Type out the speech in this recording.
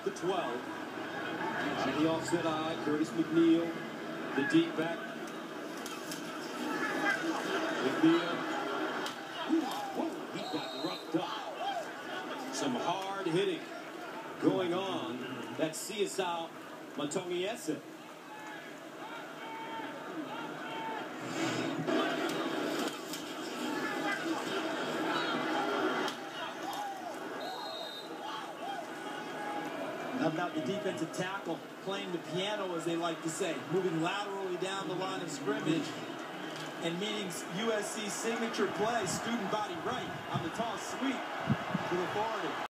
at the 12. On the offset eye, Curtis McNeil, the deep back. McNeil. Whoa, he got roughed up. Some hard hitting going on. That's Saui Matagiese. How about the defensive tackle playing the piano, as they like to say, moving laterally down the line of scrimmage and meeting USC's signature play, student body right on the toss sweep to the 40.